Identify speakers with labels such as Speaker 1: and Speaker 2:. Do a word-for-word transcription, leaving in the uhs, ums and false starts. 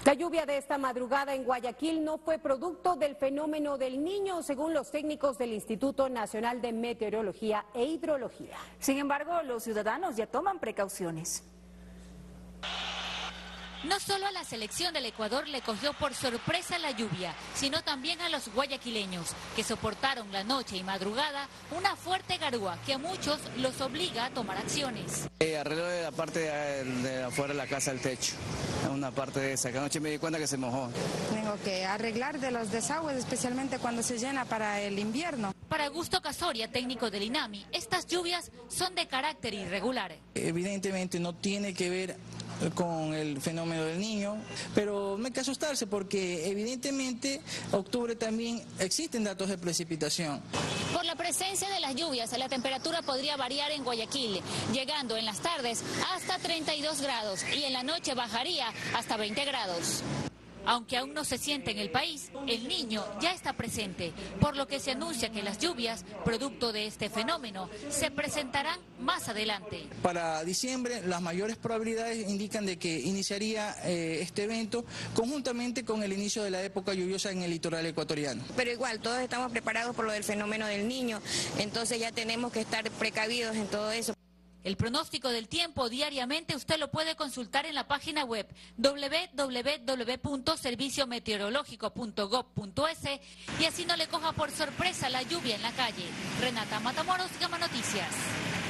Speaker 1: La lluvia de esta madrugada en Guayaquil no fue producto del fenómeno del Niño, según los técnicos del Instituto Nacional de Meteorología e Hidrología.
Speaker 2: Sin embargo, los ciudadanos ya toman precauciones.
Speaker 3: No solo a la selección del Ecuador le cogió por sorpresa la lluvia, sino también a los guayaquileños, que soportaron la noche y madrugada una fuerte garúa que a muchos los obliga a tomar acciones.
Speaker 4: Eh, arreglo de la parte de, de afuera de la casa, el techo, una parte de esa, que anoche me di cuenta que se mojó.
Speaker 5: Tengo que arreglar de los desagües, especialmente cuando se llena para el invierno.
Speaker 3: Para Augusto Casoria, técnico del INAMI, estas lluvias son de carácter irregular.
Speaker 6: Evidentemente no tiene que ver con el fenómeno del Niño, pero no hay que asustarse porque evidentemente octubre también existen datos de precipitación.
Speaker 3: Por la presencia de las lluvias, la temperatura podría variar en Guayaquil, llegando en las tardes hasta treinta y dos grados y en la noche bajaría hasta veinte grados. Aunque aún no se siente en el país, el Niño ya está presente, por lo que se anuncia que las lluvias, producto de este fenómeno, se presentarán más adelante.
Speaker 6: Para diciembre, las mayores probabilidades indican de que iniciaría eh, este evento conjuntamente con el inicio de la época lluviosa en el litoral ecuatoriano.
Speaker 7: Pero igual, todos estamos preparados por lo del fenómeno del Niño, entonces ya tenemos que estar precavidos en todo eso.
Speaker 3: El pronóstico del tiempo diariamente usted lo puede consultar en la página web doble u doble u doble u punto servicio meteorológico punto gob punto es y así no le coja por sorpresa la lluvia en la calle. Renata Matamoros, Gama Noticias.